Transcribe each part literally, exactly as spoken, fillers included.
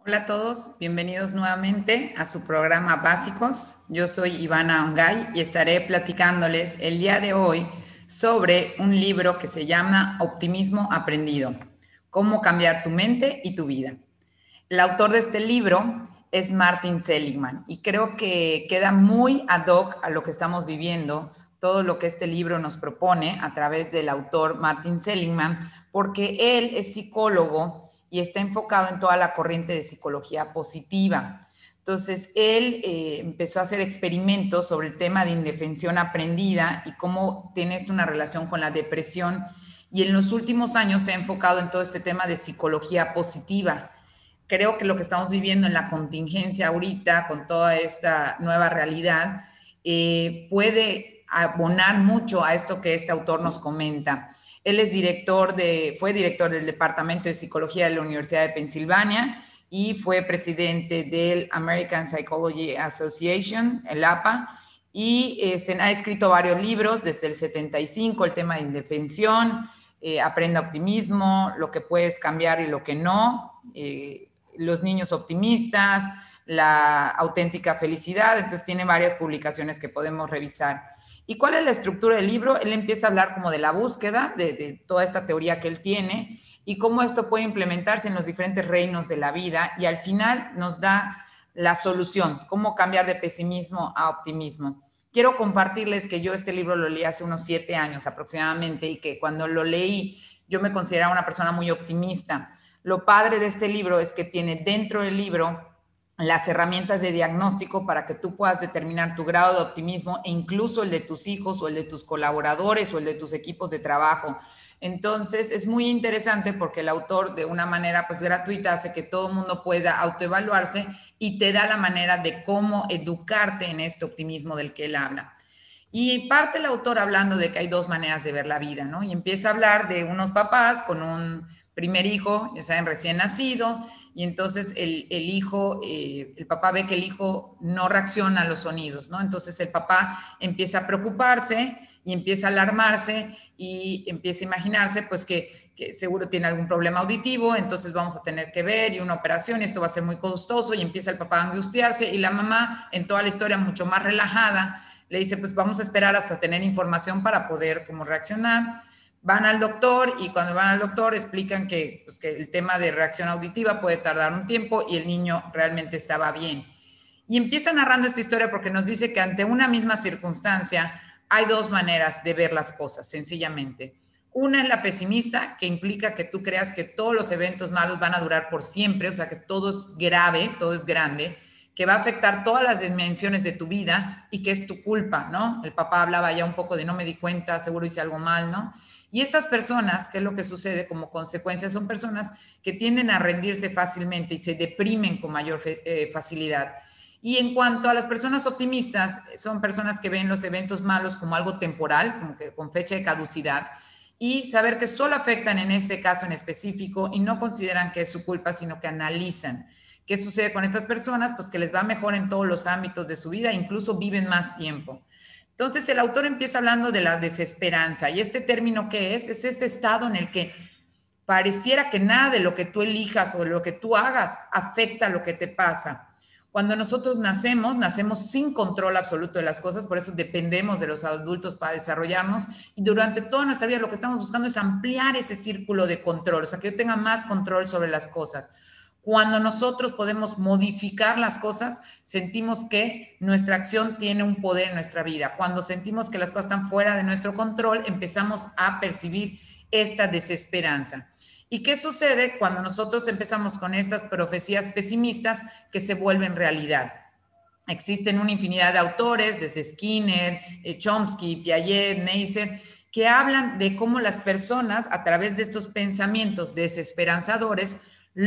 Hola a todos, bienvenidos nuevamente a su programa Básicos. Yo soy Ivana Ongay y estaré platicándoles el día de hoy sobre un libro que se llama Optimismo Aprendido, cómo cambiar tu mente y tu vida. El autor de este libro es Martin Seligman y creo que queda muy ad hoc a lo que estamos viviendo, todo lo que este libro nos propone a través del autor Martin Seligman, porque él es psicólogo y está enfocado en toda la corriente de psicología positiva. Entonces, él eh, empezó a hacer experimentos sobre el tema de indefensión aprendida y cómo tiene esto una relación con la depresión. Y en los últimos años se ha enfocado en todo este tema de psicología positiva. Creo que lo que estamos viviendo en la contingencia ahorita, con toda esta nueva realidad, eh, puede abonar mucho a esto que este autor nos comenta. Él es director de, fue director del Departamento de Psicología de la Universidad de Pensilvania y fue presidente del American Psychology Association, el A P A, y eh, se ha escrito varios libros desde el setenta y cinco, el tema de indefensión, eh, Aprenda Optimismo, lo que puedes cambiar y lo que no, eh, los niños optimistas, la auténtica felicidad. Entonces tiene varias publicaciones que podemos revisar. ¿Y cuál es la estructura del libro? Él empieza a hablar como de la búsqueda, de, de toda esta teoría que él tiene y cómo esto puede implementarse en los diferentes reinos de la vida, y al final nos da la solución, cómo cambiar de pesimismo a optimismo. Quiero compartirles que yo este libro lo leí hace unos siete años aproximadamente y que cuando lo leí yo me consideraba una persona muy optimista. Lo padre de este libro es que tiene dentro del libro las herramientas de diagnóstico para que tú puedas determinar tu grado de optimismo e incluso el de tus hijos o el de tus colaboradores o el de tus equipos de trabajo. Entonces es muy interesante porque el autor de una manera pues gratuita hace que todo el mundo pueda autoevaluarse y te da la manera de cómo educarte en este optimismo del que él habla. Y parte el autor hablando de que hay dos maneras de ver la vida, ¿no? Y empieza a hablar de unos papás con un primer hijo, ya saben, recién nacido, y entonces el, el hijo, eh, el papá ve que el hijo no reacciona a los sonidos, ¿no? Entonces el papá empieza a preocuparse y empieza a alarmarse y empieza a imaginarse, pues, que, que seguro tiene algún problema auditivo, entonces vamos a tener que ver y una operación y esto va a ser muy costoso, y empieza el papá a angustiarse y la mamá, en toda la historia mucho más relajada, le dice, pues vamos a esperar hasta tener información para poder como reaccionar. Van al doctor y cuando van al doctor explican que, pues, que el tema de reacción auditiva puede tardar un tiempo y el niño realmente estaba bien. Y empieza narrando esta historia porque nos dice que ante una misma circunstancia hay dos maneras de ver las cosas, sencillamente. Una es la pesimista, que implica que tú creas que todos los eventos malos van a durar por siempre, o sea, que todo es grave, todo es grande, que va a afectar todas las dimensiones de tu vida y que es tu culpa, ¿no? El papá hablaba ya un poco de no me di cuenta, seguro hice algo mal, ¿no? Y estas personas, ¿qué es lo que sucede como consecuencia? Son personas que tienden a rendirse fácilmente y se deprimen con mayor eh, facilidad. Y en cuanto a las personas optimistas, son personas que ven los eventos malos como algo temporal, como que con fecha de caducidad, y saber que solo afectan en ese caso en específico y no consideran que es su culpa, sino que analizan. ¿Qué sucede con estas personas? Pues que les va mejor en todos los ámbitos de su vida, incluso viven más tiempo. Entonces el autor empieza hablando de la desesperanza, y este término, ¿qué es? Es ese estado en el que pareciera que nada de lo que tú elijas o lo que tú hagas afecta a lo que te pasa. Cuando nosotros nacemos, nacemos sin control absoluto de las cosas, por eso dependemos de los adultos para desarrollarnos, y durante toda nuestra vida lo que estamos buscando es ampliar ese círculo de control, o sea, que yo tenga más control sobre las cosas. Cuando nosotros podemos modificar las cosas, sentimos que nuestra acción tiene un poder en nuestra vida. Cuando sentimos que las cosas están fuera de nuestro control, empezamos a percibir esta desesperanza. ¿Y qué sucede cuando nosotros empezamos con estas profecías pesimistas que se vuelven realidad? Existen una infinidad de autores, desde Skinner, Chomsky, Piaget, Neisser, que hablan de cómo las personas, a través de estos pensamientos desesperanzadores,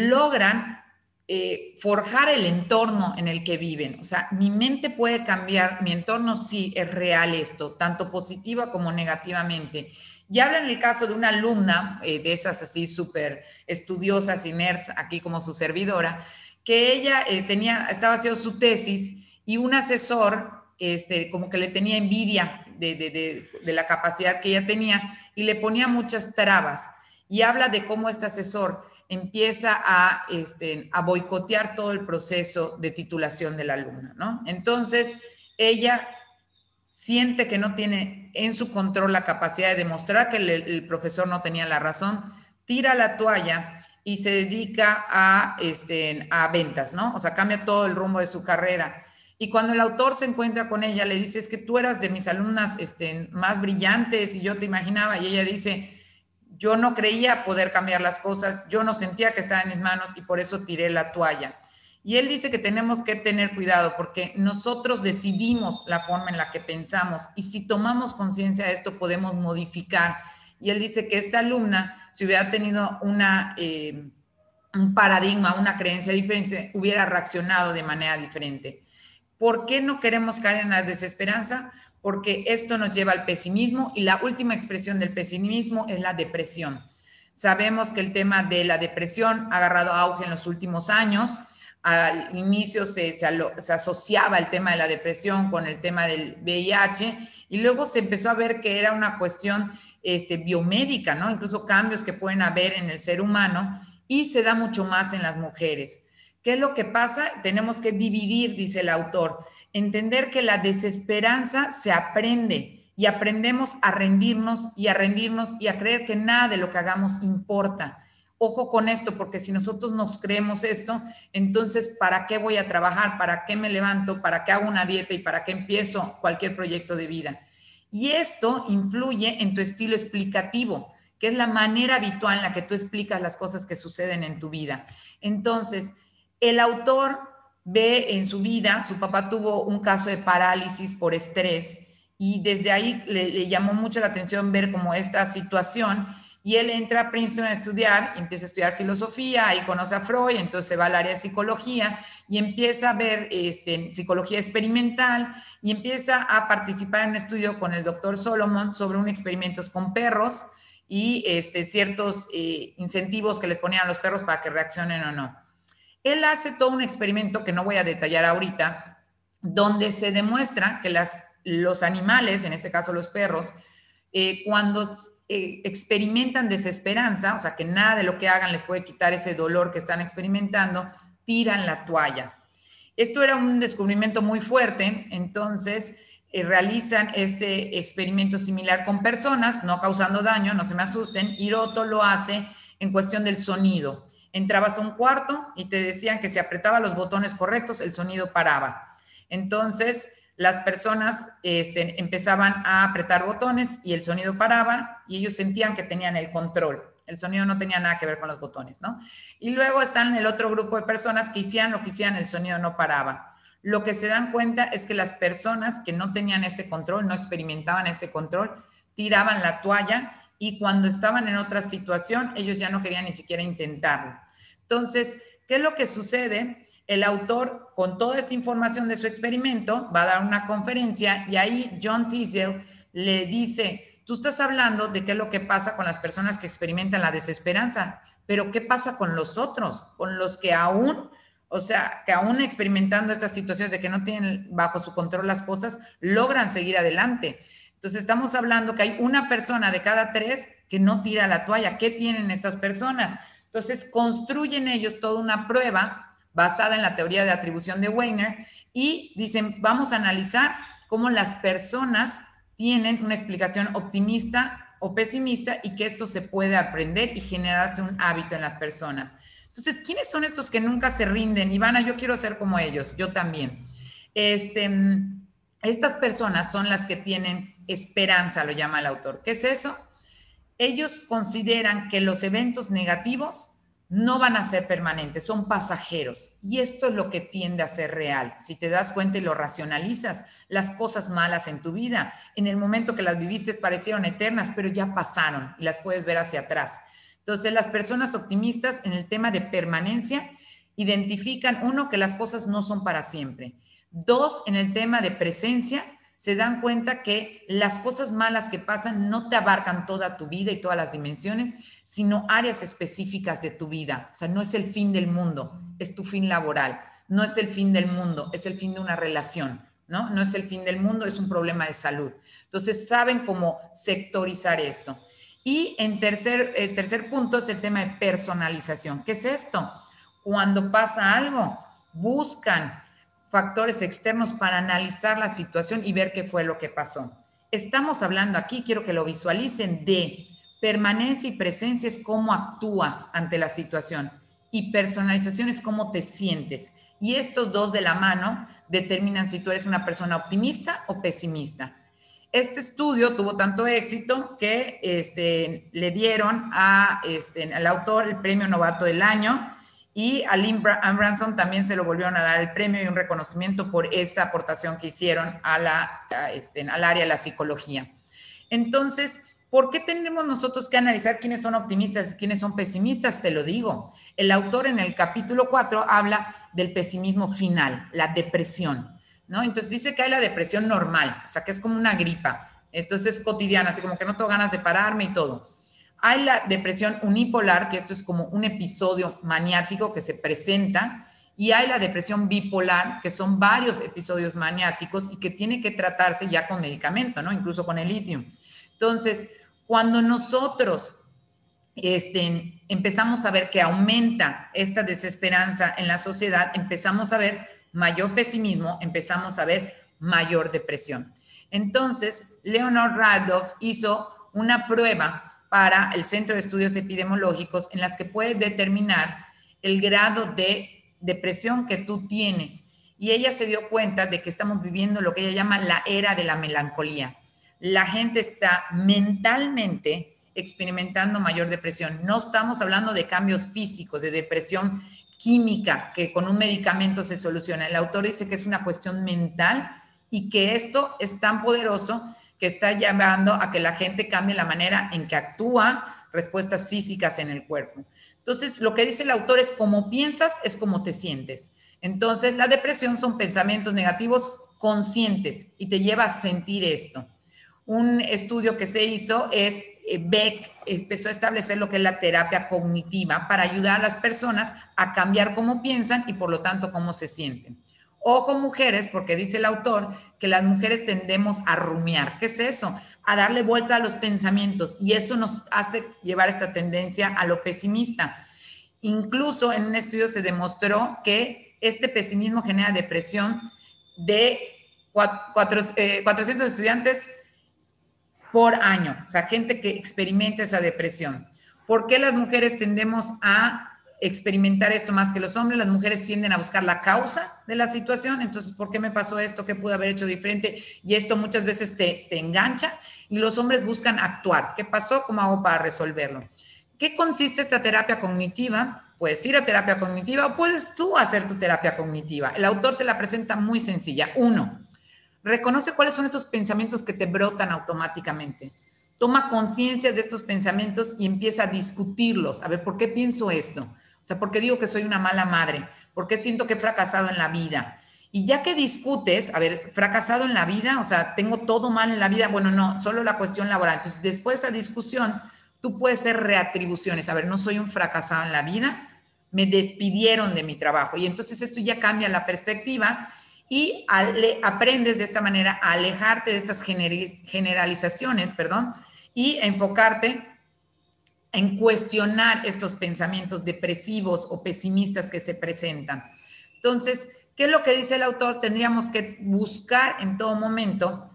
logran eh, forjar el entorno en el que viven. O sea, mi mente puede cambiar, mi entorno sí es real esto, tanto positiva como negativamente. Y habla en el caso de una alumna, eh, de esas así súper estudiosas y nerds, aquí como su servidora, que ella eh, tenía, estaba haciendo su tesis y un asesor este, como que le tenía envidia de, de, de, de la capacidad que ella tenía y le ponía muchas trabas. Y habla de cómo este asesor empieza a, este, a boicotear todo el proceso de titulación de la alumna, ¿no? Entonces, ella siente que no tiene en su control la capacidad de demostrar que el, el profesor no tenía la razón, tira la toalla y se dedica a, este, a ventas, ¿no? O sea, cambia todo el rumbo de su carrera. Y cuando el autor se encuentra con ella, le dice, es que tú eras de mis alumnas este, más brillantes y yo te imaginaba, y ella dice, yo no creía poder cambiar las cosas, yo no sentía que estaba en mis manos y por eso tiré la toalla. Y él dice que tenemos que tener cuidado porque nosotros decidimos la forma en la que pensamos y si tomamos conciencia de esto podemos modificar. Y él dice que esta alumna, si hubiera tenido una, eh, un paradigma, una creencia diferente, hubiera reaccionado de manera diferente. ¿Por qué no queremos caer en la desesperanza? Porque esto nos lleva al pesimismo y la última expresión del pesimismo es la depresión. Sabemos que el tema de la depresión ha agarrado auge en los últimos años. Al inicio se, se, se asociaba el tema de la depresión con el tema del V I H y luego se empezó a ver que era una cuestión este, biomédica, ¿no? Incluso cambios que pueden haber en el ser humano y se da mucho más en las mujeres. ¿Qué es lo que pasa? Tenemos que dividir, dice el autor, entender que la desesperanza se aprende y aprendemos a rendirnos y a rendirnos y a creer que nada de lo que hagamos importa. Ojo con esto, porque si nosotros nos creemos esto, entonces, ¿para qué voy a trabajar? ¿Para qué me levanto? ¿Para qué hago una dieta? ¿Y para qué empiezo cualquier proyecto de vida? Y esto influye en tu estilo explicativo, que es la manera habitual en la que tú explicas las cosas que suceden en tu vida. Entonces, el autor ve en su vida, su papá tuvo un caso de parálisis por estrés y desde ahí le, le llamó mucho la atención ver como esta situación y él entra a Princeton a estudiar, empieza a estudiar filosofía, ahí conoce a Freud, entonces se va al área de psicología y empieza a ver este, psicología experimental y empieza a participar en un estudio con el doctor Solomon sobre un experimentos con perros y este, ciertos eh, incentivos que les ponían a los perros para que reaccionen o no. Él hace todo un experimento que no voy a detallar ahorita, donde se demuestra que las, los animales, en este caso los perros, eh, cuando eh, experimentan desesperanza, o sea, que nada de lo que hagan les puede quitar ese dolor que están experimentando, tiran la toalla. Esto era un descubrimiento muy fuerte, entonces eh, realizan este experimento similar con personas, no causando daño, no se me asusten. Hiroto lo hace en cuestión del sonido. Entrabas a un cuarto y te decían que si apretaba los botones correctos, el sonido paraba. Entonces, las personas este, empezaban a apretar botones y el sonido paraba y ellos sentían que tenían el control. El sonido no tenía nada que ver con los botones, ¿no? Y luego están el otro grupo de personas que hicieran lo que hicieran, el sonido no paraba. Lo que se dan cuenta es que las personas que no tenían este control, no experimentaban este control, tiraban la toalla y cuando estaban en otra situación, ellos ya no querían ni siquiera intentarlo. Entonces, ¿qué es lo que sucede? El autor, con toda esta información de su experimento, va a dar una conferencia y ahí John Teasdale le dice, tú estás hablando de qué es lo que pasa con las personas que experimentan la desesperanza, pero ¿qué pasa con los otros? Con los que aún, o sea, que aún experimentando estas situaciones de que no tienen bajo su control las cosas, logran seguir adelante. Entonces, estamos hablando que hay una persona de cada tres que no tira la toalla. ¿Qué tienen estas personas? Entonces, construyen ellos toda una prueba basada en la teoría de atribución de Wiener y dicen, vamos a analizar cómo las personas tienen una explicación optimista o pesimista y que esto se puede aprender y generarse un hábito en las personas. Entonces, ¿quiénes son estos que nunca se rinden? Ivana, yo quiero ser como ellos, yo también. Este, estas personas son las que tienen esperanza, lo llama el autor. ¿Qué es eso? Ellos consideran que los eventos negativos no van a ser permanentes, son pasajeros. Y esto es lo que tiende a ser real. Si te das cuenta y lo racionalizas, las cosas malas en tu vida, en el momento que las viviste parecieron eternas, pero ya pasaron y las puedes ver hacia atrás. Entonces, las personas optimistas en el tema de permanencia identifican, uno, que las cosas no son para siempre. Dos, en el tema de presencia, se dan cuenta que las cosas malas que pasan no te abarcan toda tu vida y todas las dimensiones, sino áreas específicas de tu vida. O sea, no es el fin del mundo, es tu fin laboral. No es el fin del mundo, es el fin de una relación, ¿no? No es el fin del mundo, es un problema de salud. Entonces, saben cómo sectorizar esto. Y en tercer, el tercer punto es el tema de personalización. ¿Qué es esto? Cuando pasa algo, buscan factores externos para analizar la situación y ver qué fue lo que pasó. Estamos hablando aquí, quiero que lo visualicen, de permanencia y presencia es cómo actúas ante la situación y personalización es cómo te sientes. Y estos dos de la mano determinan si tú eres una persona optimista o pesimista. Este estudio tuvo tanto éxito que este, le dieron a, este, al autor el premio Novato del Año y a Lynn Branson también se lo volvieron a dar el premio y un reconocimiento por esta aportación que hicieron a la, a este, al área de la psicología. Entonces, ¿por qué tenemos nosotros que analizar quiénes son optimistas y quiénes son pesimistas? Te lo digo. El autor en el capítulo cuatro habla del pesimismo final, la depresión, ¿no? Entonces dice que hay la depresión normal, o sea, que es como una gripa, entonces es cotidiana, así como que no tengo ganas de pararme y todo. Hay la depresión unipolar, que esto es como un episodio maniático que se presenta, y hay la depresión bipolar, que son varios episodios maniáticos y que tiene que tratarse ya con medicamento, ¿no? Incluso con el litio. Entonces, cuando nosotros este, empezamos a ver que aumenta esta desesperanza en la sociedad, empezamos a ver mayor pesimismo, empezamos a ver mayor depresión. Entonces, Leonard Radoff hizo una prueba para el Centro de Estudios Epidemiológicos en las que puede determinar el grado de depresión que tú tienes. Y ella se dio cuenta de que estamos viviendo lo que ella llama la era de la melancolía. La gente está mentalmente experimentando mayor depresión. No estamos hablando de cambios físicos, de depresión química, que con un medicamento se soluciona. El autor dice que es una cuestión mental y que esto es tan poderoso que está llevando a que la gente cambie la manera en que actúa, respuestas físicas en el cuerpo. Entonces, lo que dice el autor es como piensas, es como te sientes. Entonces, la depresión son pensamientos negativos conscientes y te lleva a sentir esto. Un estudio que se hizo es, eh, Beck empezó a establecer lo que es la terapia cognitiva para ayudar a las personas a cambiar cómo piensan y por lo tanto cómo se sienten. Ojo mujeres, porque dice el autor que las mujeres tendemos a rumiar. ¿Qué es eso? A darle vuelta a los pensamientos y eso nos hace llevar esta tendencia a lo pesimista. Incluso en un estudio se demostró que este pesimismo genera depresión de cuatro, eh, cuatrocientos estudiantes por año, o sea, gente que experimenta esa depresión. ¿Por qué las mujeres tendemos a experimentar esto más que los hombres? Las mujeres tienden a buscar la causa de la situación, entonces, ¿por qué me pasó esto? ¿Qué pude haber hecho diferente? Y esto muchas veces te, te engancha, y los hombres buscan actuar. ¿Qué pasó? ¿Cómo hago para resolverlo? ¿Qué consiste esta terapia cognitiva? Puedes ir a terapia cognitiva o puedes tú hacer tu terapia cognitiva. El autor te la presenta muy sencilla. Uno, reconoce cuáles son estos pensamientos que te brotan automáticamente. Toma conciencia de estos pensamientos y empieza a discutirlos. A ver, ¿por qué pienso esto? O sea, ¿por qué digo que soy una mala madre? ¿Por qué siento que he fracasado en la vida? Y ya que discutes, a ver, fracasado en la vida, o sea, tengo todo mal en la vida. Bueno, no, solo la cuestión laboral. Entonces, después de esa discusión, tú puedes hacer reatribuciones. A ver, no soy un fracasado en la vida, me despidieron de mi trabajo. Y entonces esto ya cambia la perspectiva y ale, aprendes de esta manera a alejarte de estas generalizaciones, perdón, y enfocarte en cuestionar estos pensamientos depresivos o pesimistas que se presentan. Entonces, ¿qué es lo que dice el autor? Tendríamos que buscar en todo momento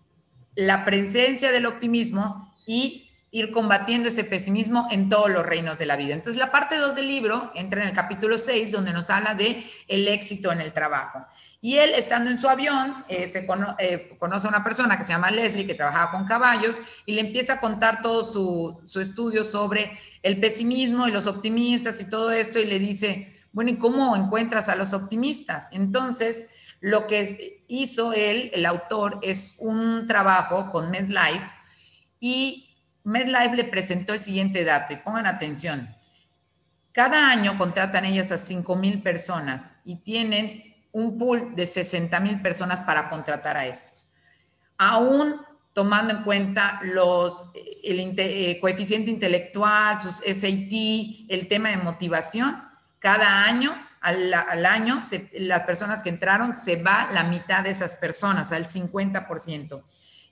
la presencia del optimismo y ir combatiendo ese pesimismo en todos los reinos de la vida. Entonces, la parte dos del libro entra en el capítulo seis, donde nos habla de el éxito en el trabajo. Y él, estando en su avión, eh, se cono eh, conoce a una persona que se llama Leslie, que trabajaba con caballos, y le empieza a contar todo su, su estudio sobre el pesimismo y los optimistas y todo esto, y le dice, bueno, ¿y cómo encuentras a los optimistas? Entonces, lo que hizo él, el autor, es un trabajo con MedLife, y MedLife le presentó el siguiente dato, y pongan atención. Cada año contratan ellos a cinco mil personas y tienen un pool de sesenta mil personas para contratar a estos. Aún tomando en cuenta los, el eh, coeficiente intelectual, sus S A T, el tema de motivación, cada año, al, al año, se, las personas que entraron, se va la mitad de esas personas, al cincuenta por ciento.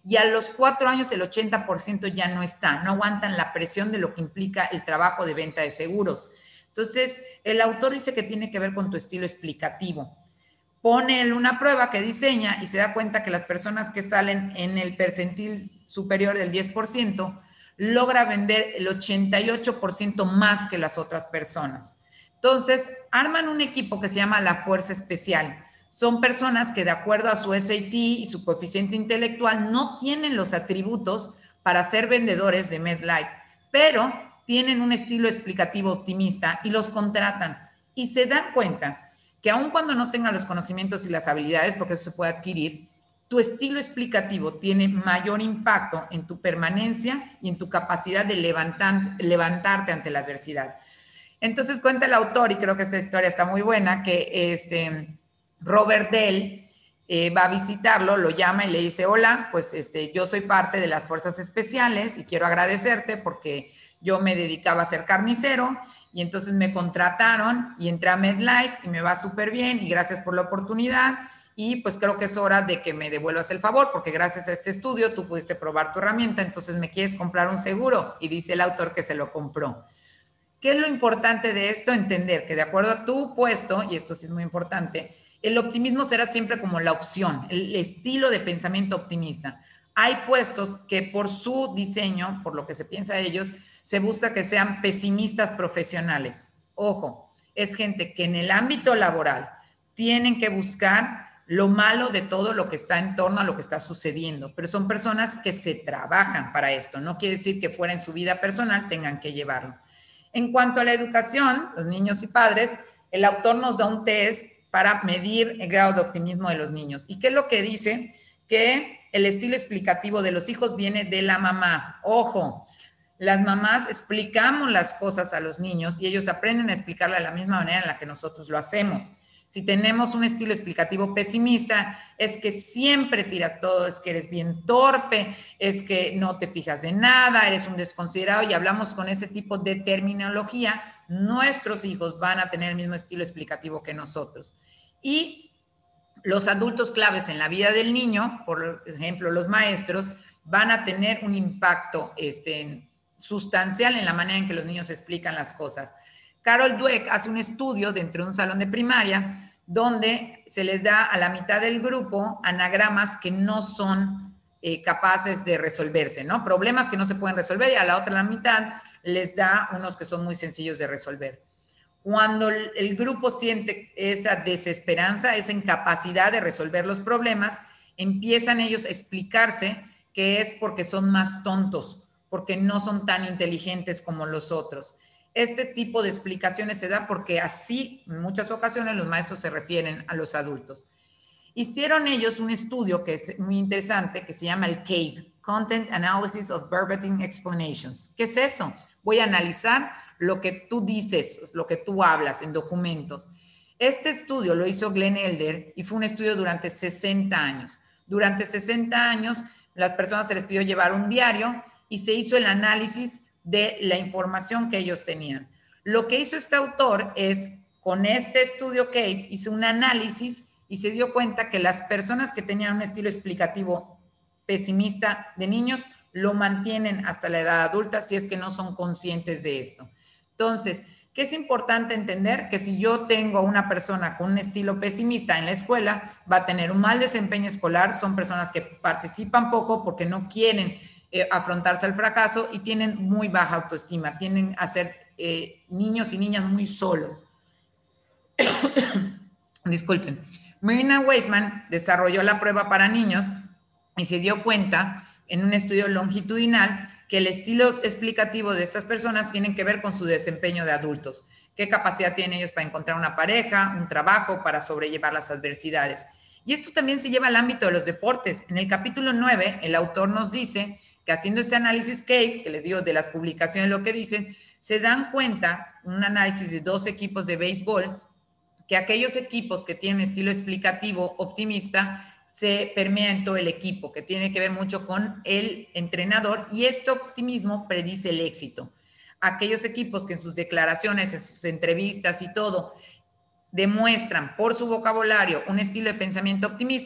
y a los cuatro años el ochenta por ciento ya no está, no aguantan la presión de lo que implica el trabajo de venta de seguros. Entonces, el autor dice que tiene que ver con tu estilo explicativo. Pone una prueba que diseña y se da cuenta que las personas que salen en el percentil superior del diez por ciento logra vender el ochenta y ocho por ciento más que las otras personas. Entonces, arman un equipo que se llama la Fuerza Especial. Son personas que de acuerdo a su S A T y su coeficiente intelectual no tienen los atributos para ser vendedores de MedLife, pero tienen un estilo explicativo optimista y los contratan y se dan cuenta que aun cuando no tengan los conocimientos y las habilidades, porque eso se puede adquirir, tu estilo explicativo tiene mayor impacto en tu permanencia y en tu capacidad de levantar, levantarte ante la adversidad. Entonces cuenta el autor, y creo que esta historia está muy buena, que este, Robert Dell eh, va a visitarlo, lo llama y le dice, hola, pues este, yo soy parte de las Fuerzas Especiales y quiero agradecerte porque yo me dedicaba a ser carnicero y entonces me contrataron y entré a MedLife y me va súper bien y gracias por la oportunidad y pues creo que es hora de que me devuelvas el favor porque gracias a este estudio tú pudiste probar tu herramienta, entonces me quieres comprar un seguro y dice el autor que se lo compró. ¿Qué es lo importante de esto? Entender que de acuerdo a tu puesto, y esto sí es muy importante, el optimismo será siempre como la opción, el estilo de pensamiento optimista. Hay puestos que por su diseño, por lo que se piensa de ellos, se busca que sean pesimistas profesionales. Ojo, es gente que en el ámbito laboral tienen que buscar lo malo de todo lo que está en torno a lo que está sucediendo, pero son personas que se trabajan para esto. No quiere decir que fuera en su vida personal tengan que llevarlo. En cuanto a la educación, los niños y padres, el autor nos da un test para medir el grado de optimismo de los niños. ¿Y qué es lo que dice? Que el estilo explicativo de los hijos viene de la mamá. Ojo, las mamás explicamos las cosas a los niños y ellos aprenden a explicarla de la misma manera en la que nosotros lo hacemos. Si tenemos un estilo explicativo pesimista, es que siempre tira todo, es que eres bien torpe, es que no te fijas de nada, eres un desconsiderado y hablamos con ese tipo de terminología, nuestros hijos van a tener el mismo estilo explicativo que nosotros. Y los adultos claves en la vida del niño, por ejemplo, los maestros, van a tener un impacto este, sustancial en la manera en que los niños explican las cosas. Carol Dweck hace un estudio dentro de un salón de primaria donde se les da a la mitad del grupo anagramas que no son eh, capaces de resolverse, ¿no? Problemas que no se pueden resolver y a la otra la mitad les da unos que son muy sencillos de resolver. Cuando el, el grupo siente esa desesperanza, esa incapacidad de resolver los problemas, empiezan ellos a explicarse que es porque son más tontos, porque no son tan inteligentes como los otros. Este tipo de explicaciones se da porque así, en muchas ocasiones, los maestros se refieren a los adultos. Hicieron ellos un estudio que es muy interesante, que se llama el CAVE, Content Analysis of Verbatim Explanations. ¿Qué es eso? Voy a analizar lo que tú dices, lo que tú hablas en documentos. Este estudio lo hizo Glenn Elder y fue un estudio durante sesenta años. Durante sesenta años, las personas se les pidió llevar un diario y se hizo el análisis de la información que ellos tenían. Lo que hizo este autor es, con este estudio CAVE, hizo un análisis y se dio cuenta que las personas que tenían un estilo explicativo pesimista de niños lo mantienen hasta la edad adulta si es que no son conscientes de esto. Entonces, ¿qué es importante entender? Que si yo tengo una persona con un estilo pesimista en la escuela, va a tener un mal desempeño escolar, son personas que participan poco porque no quieren eh, afrontarse al fracaso y tienen muy baja autoestima, tienden a ser eh, niños y niñas muy solos. Disculpen. Marina Weisman desarrolló la prueba para niños y se dio cuenta en un estudio longitudinal que el estilo explicativo de estas personas tiene que ver con su desempeño de adultos. ¿Qué capacidad tienen ellos para encontrar una pareja, un trabajo, para sobrellevar las adversidades? Y esto también se lleva al ámbito de los deportes. En el capítulo nueve, el autor nos dice que haciendo ese análisis CAVE, que les digo de las publicaciones lo que dicen, se dan cuenta, un análisis de dos equipos de béisbol, que aquellos equipos que tienen un estilo explicativo optimista se permea en todo el equipo, que tiene que ver mucho con el entrenador, y este optimismo predice el éxito. Aquellos equipos que en sus declaraciones, en sus entrevistas y todo, demuestran por su vocabulario un estilo de pensamiento optimista,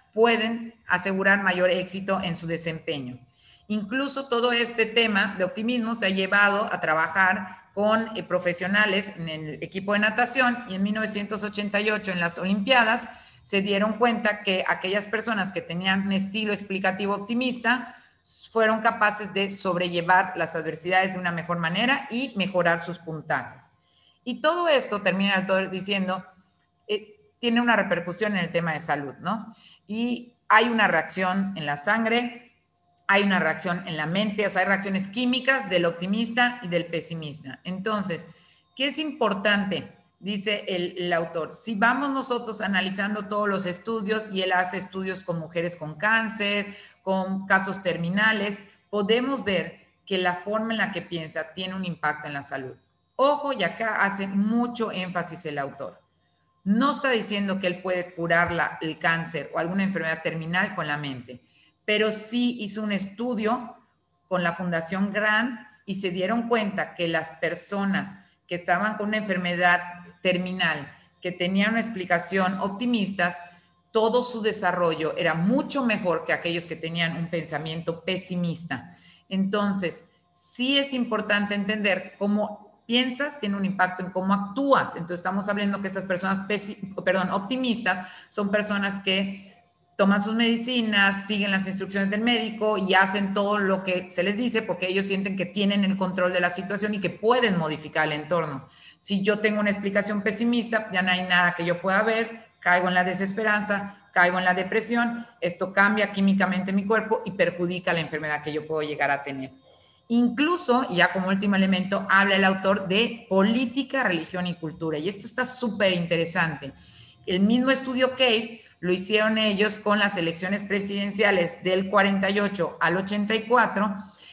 pueden asegurar mayor éxito en su desempeño. Incluso todo este tema de optimismo se ha llevado a trabajar con eh, profesionales en el equipo de natación, y en mil novecientos ochenta y ocho en las Olimpiadas se dieron cuenta que aquellas personas que tenían un estilo explicativo optimista fueron capaces de sobrellevar las adversidades de una mejor manera y mejorar sus puntajes. Y todo esto, termina el autor diciendo, eh, tiene una repercusión en el tema de salud, ¿no? Y hay una reacción en la sangre, hay una reacción en la mente, o sea, hay reacciones químicas del optimista y del pesimista. Entonces, ¿qué es importante? Dice el, el autor, si vamos nosotros analizando todos los estudios, y él hace estudios con mujeres con cáncer, con casos terminales, podemos ver que la forma en la que piensa tiene un impacto en la salud. Ojo, y acá hace mucho énfasis el autor. No está diciendo que él puede curar la, el cáncer o alguna enfermedad terminal con la mente, pero sí hizo un estudio con la Fundación Grant y se dieron cuenta que las personas que estaban con una enfermedad terminal, que tenían una explicación optimistas, todo su desarrollo era mucho mejor que aquellos que tenían un pensamiento pesimista. Entonces, sí es importante entender cómo piensas tiene un impacto en cómo actúas. Entonces, estamos hablando que estas personas, perdón, optimistas, son personas que toman sus medicinas, siguen las instrucciones del médico y hacen todo lo que se les dice porque ellos sienten que tienen el control de la situación y que pueden modificar el entorno. Si yo tengo una explicación pesimista, ya no hay nada que yo pueda ver, caigo en la desesperanza, caigo en la depresión, esto cambia químicamente mi cuerpo y perjudica la enfermedad que yo puedo llegar a tener. Incluso, y ya como último elemento, habla el autor de política, religión y cultura. Y esto está súper interesante. El mismo estudio Cave lo hicieron ellos con las elecciones presidenciales del cuarenta y ocho al ochenta y cuatro,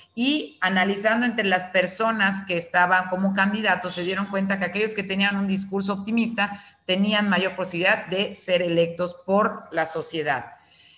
y analizando entre las personas que estaban como candidatos, se dieron cuenta que aquellos que tenían un discurso optimista tenían mayor posibilidad de ser electos por la sociedad.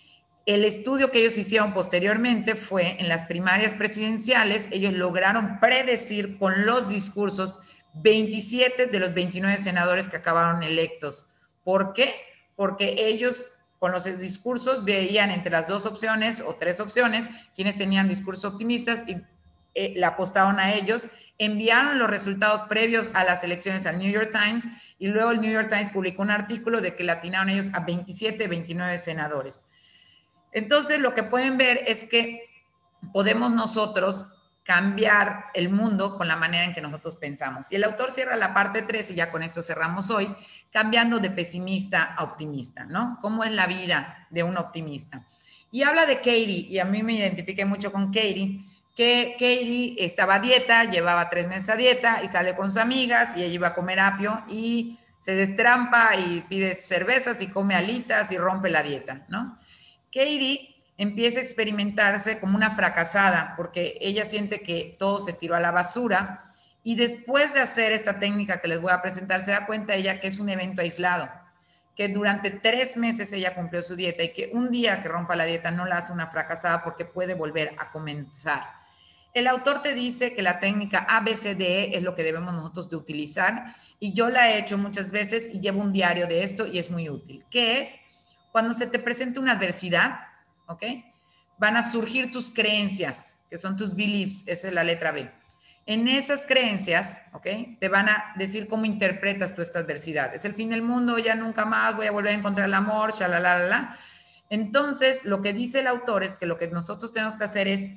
El estudio que ellos hicieron posteriormente fue en las primarias presidenciales, ellos lograron predecir con los discursos veintisiete de los veintinueve senadores que acabaron electos. ¿Por qué? Porque ellos con los discursos veían entre las dos opciones o tres opciones quienes tenían discursos optimistas y eh, le apostaron a ellos, enviaron los resultados previos a las elecciones al New York Times y luego el New York Times publicó un artículo de que le atinaron ellos a veintisiete, veintinueve senadores. Entonces, lo que pueden ver es que podemos nosotros cambiar el mundo con la manera en que nosotros pensamos. Y el autor cierra la parte tres, y ya con esto cerramos hoy, cambiando de pesimista a optimista, ¿no? ¿Cómo es la vida de un optimista? Y habla de Katie, y a mí me identifiqué mucho con Katie, que Katie estaba a dieta, llevaba tres meses a dieta, y sale con sus amigas, y ella iba a comer apio, y se destrampa, y pide cervezas, y come alitas, y rompe la dieta, ¿no? Katie empieza a experimentarse como una fracasada porque ella siente que todo se tiró a la basura, y después de hacer esta técnica que les voy a presentar se da cuenta ella que es un evento aislado, que durante tres meses ella cumplió su dieta y que un día que rompa la dieta no la hace una fracasada porque puede volver a comenzar. El autor te dice que la técnica A B C D E es lo que debemos nosotros de utilizar, y yo la he hecho muchas veces y llevo un diario de esto y es muy útil. ¿Qué es? Cuando se te presenta una adversidad, ¿ok? Van a surgir tus creencias, que son tus beliefs, esa es la letra B. En esas creencias, ¿ok? Te van a decir cómo interpretas tú esta adversidad. Es el fin del mundo, ya nunca más voy a volver a encontrar el amor, shalalala. Entonces, lo que dice el autor es que lo que nosotros tenemos que hacer es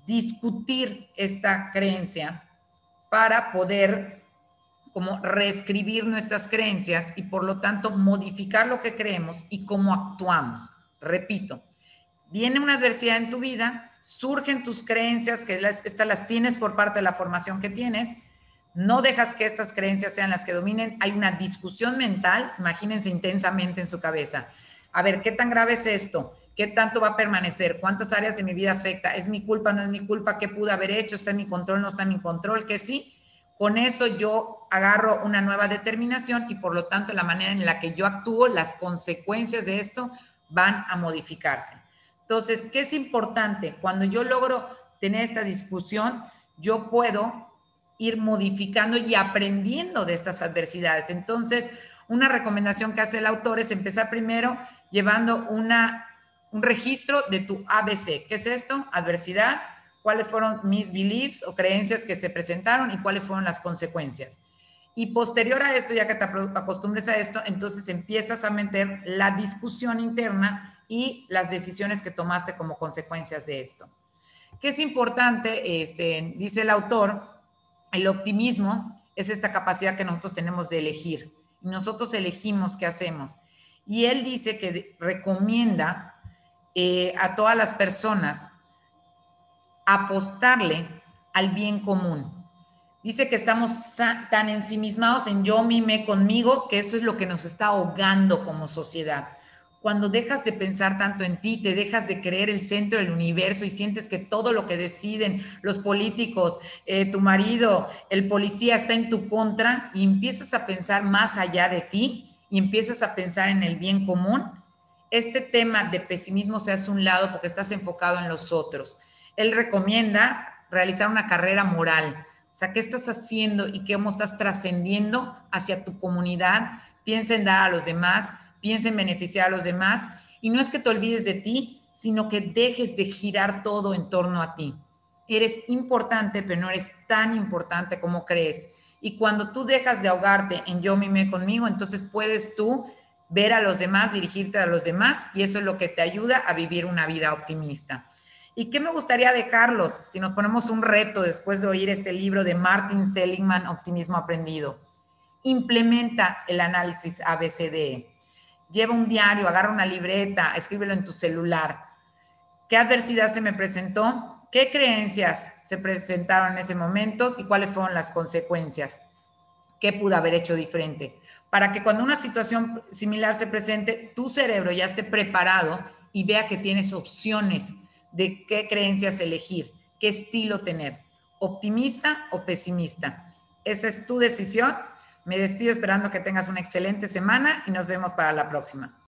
discutir esta creencia para poder como reescribir nuestras creencias y por lo tanto modificar lo que creemos y cómo actuamos. Repito, viene una adversidad en tu vida, surgen tus creencias, que las, estas las tienes por parte de la formación que tienes, no dejas que estas creencias sean las que dominen, hay una discusión mental, imagínense intensamente en su cabeza. A ver, ¿qué tan grave es esto? ¿Qué tanto va a permanecer? ¿Cuántas áreas de mi vida afecta? ¿Es mi culpa? ¿No es mi culpa? ¿Qué pude haber hecho? ¿Está en mi control? ¿No está en mi control? ¿Que sí? Con eso yo agarro una nueva determinación y por lo tanto la manera en la que yo actúo, las consecuencias de esto van a modificarse. Entonces, ¿qué es importante? Cuando yo logro tener esta discusión, yo puedo ir modificando y aprendiendo de estas adversidades. Entonces, una recomendación que hace el autor es empezar primero llevando una un registro de tu A B C. ¿Qué es esto? Adversidad, cuáles fueron mis beliefs o creencias que se presentaron y cuáles fueron las consecuencias. Y posterior a esto, ya que te acostumbres a esto, entonces empiezas a meter la discusión interna y las decisiones que tomaste como consecuencias de esto. ¿Qué es importante? Este, dice el autor, el optimismo es esta capacidad que nosotros tenemos de elegir. Y nosotros elegimos qué hacemos. Y él dice que recomienda eh, a todas las personas apostarle al bien común. Dice que estamos tan ensimismados en yo, mí, me, conmigo, que eso es lo que nos está ahogando como sociedad. Cuando dejas de pensar tanto en ti, te dejas de creer el centro del universo y sientes que todo lo que deciden los políticos, eh, tu marido, el policía está en tu contra y empiezas a pensar más allá de ti y empiezas a pensar en el bien común, este tema de pesimismo se hace a un lado porque estás enfocado en los otros. Él recomienda realizar una carrera moral. O sea, ¿qué estás haciendo y cómo estás trascendiendo hacia tu comunidad? Piensa en dar a los demás, piensa en beneficiar a los demás. Y no es que te olvides de ti, sino que dejes de girar todo en torno a ti. Eres importante, pero no eres tan importante como crees. Y cuando tú dejas de ahogarte en yo, mí, me, conmigo, entonces puedes tú ver a los demás, dirigirte a los demás, y eso es lo que te ayuda a vivir una vida optimista. ¿Y qué me gustaría dejarlos si nos ponemos un reto después de oír este libro de Martin Seligman, Optimismo Aprendido? Implementa el análisis A B C D E. Lleva un diario, agarra una libreta, escríbelo en tu celular. ¿Qué adversidad se me presentó? ¿Qué creencias se presentaron en ese momento y cuáles fueron las consecuencias? ¿Qué pude haber hecho diferente? Para que cuando una situación similar se presente, tu cerebro ya esté preparado y vea que tienes opciones de qué creencias elegir, qué estilo tener, optimista o pesimista. Esa es tu decisión. Me despido esperando que tengas una excelente semana y nos vemos para la próxima.